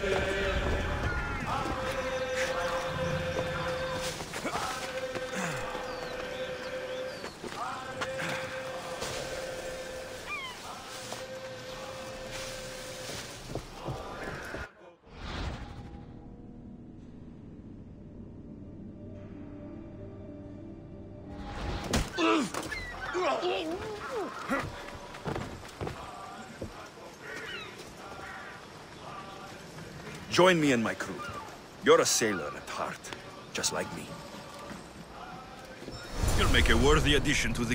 Join me and my crew. You're a sailor at heart, just like me. You'll make a worthy addition to the...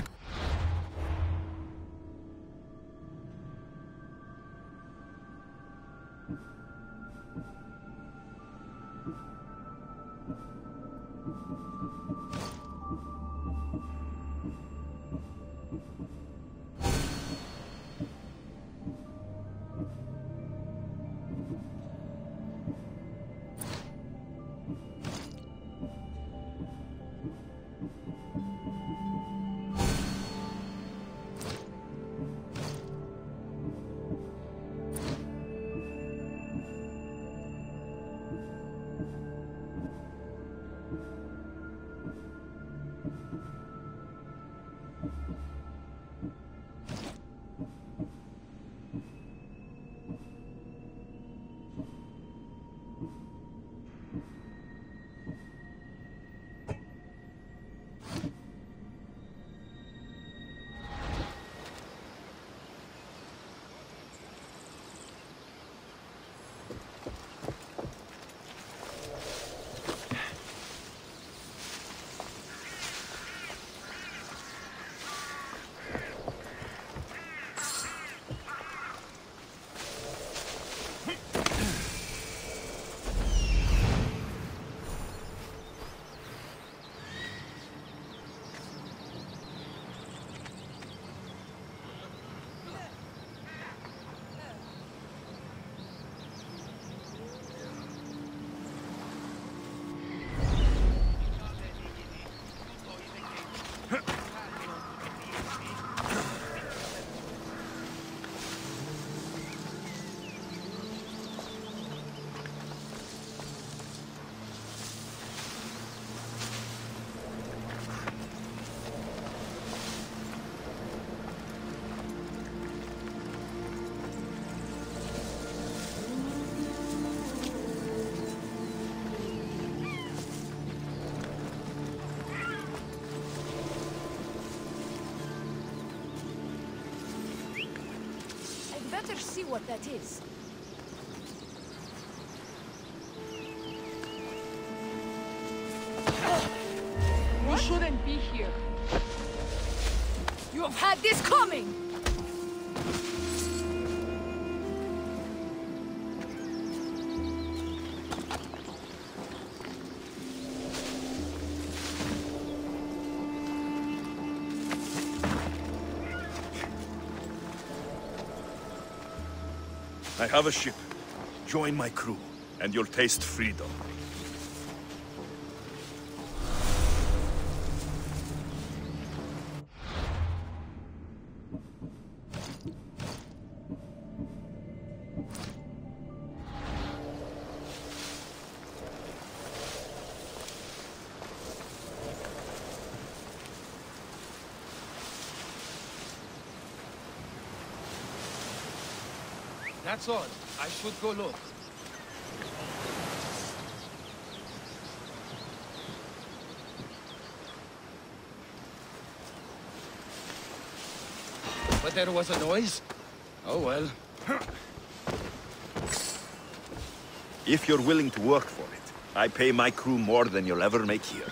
Better see what that is. We shouldn't be here. You have had this coming! I have a ship. Join my crew, and you'll taste freedom. That's all. I should go look. But there was a noise? Oh well. If you're willing to work for it, I pay my crew more than you'll ever make here.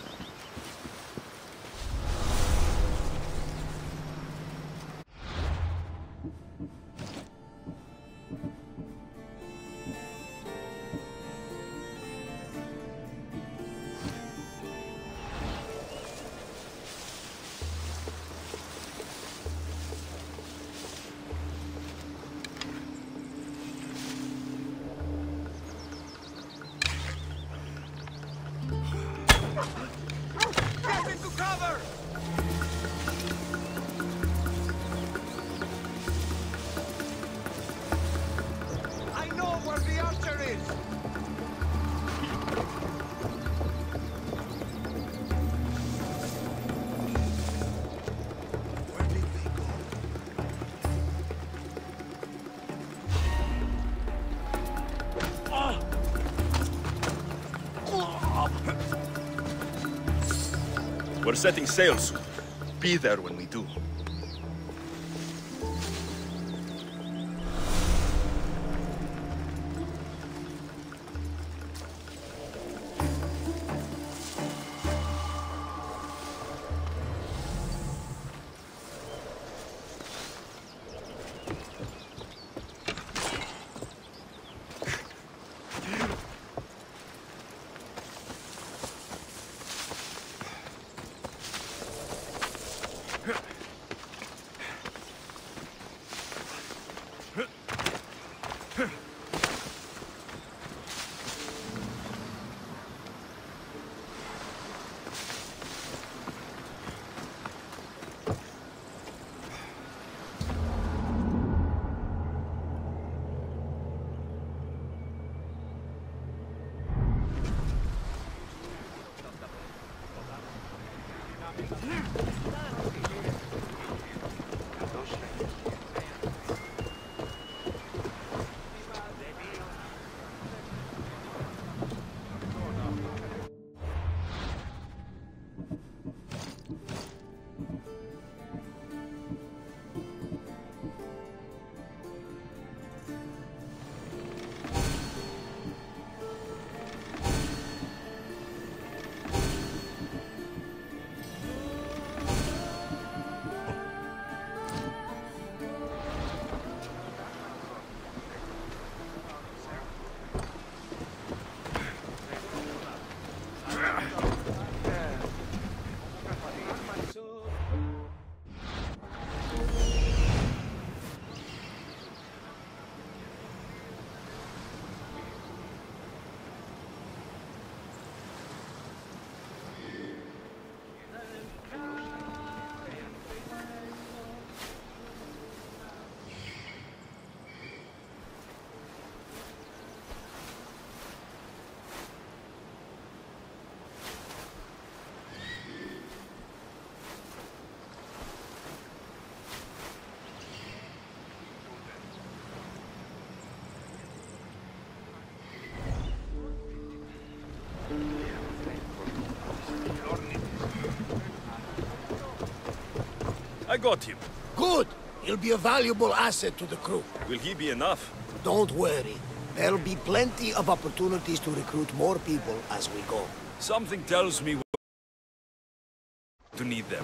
We're setting sail soon. Be there when we do. I got him. Good! He'll be a valuable asset to the crew. Will he be enough? Don't worry. There'll be plenty of opportunities to recruit more people as we go. Something tells me to need them.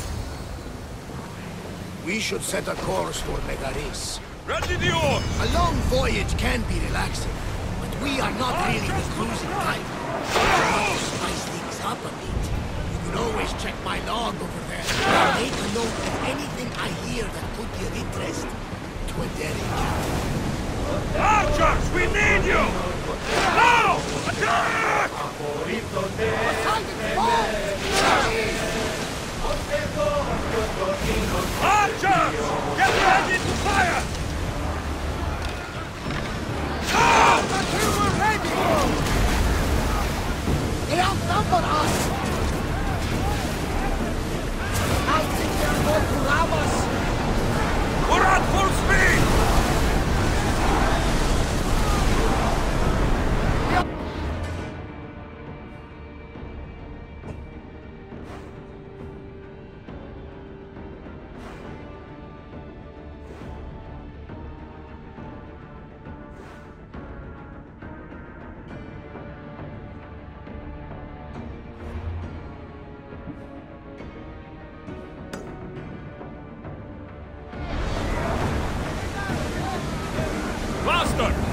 We should set a course for Megaris. Ready the oar! A long voyage can be relaxing, but we are not really the cruising type. To spice things up a bit. You can always check my log over there. I'll make a note of anything I hear that could be of interest to a daring captain. Archers, we need you! Now! Attack! Archers! Get ready to fire! They outnumber us! I think they're going to rob us! We're at full speed! Faster!